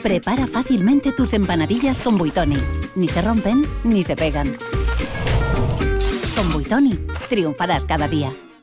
Prepara fácilmente tus empanadillas con Buitoni. Ni se rompen, ni se pegan. Con Buitoni, triunfarás cada día.